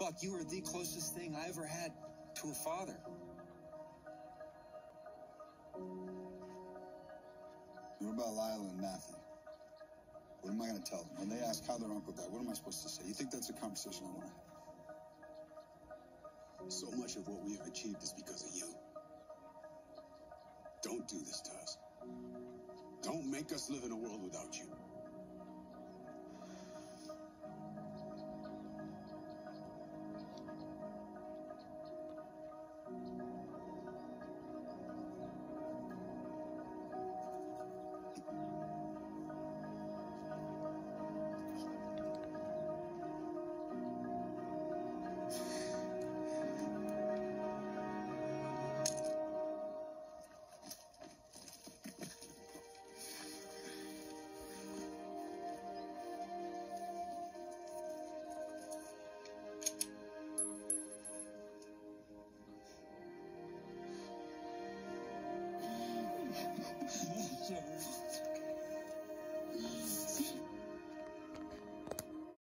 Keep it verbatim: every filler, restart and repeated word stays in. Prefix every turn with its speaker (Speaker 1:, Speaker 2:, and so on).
Speaker 1: Buck, you were the closest thing I ever had to a father.
Speaker 2: What about Lila and Matthew? What am I going to tell them? When they ask how their uncle died, what am I supposed to say? You think that's a conversation I want to have?
Speaker 3: So much of what we have achieved is because of you. Don't do this to us. Don't make us live in a world without you.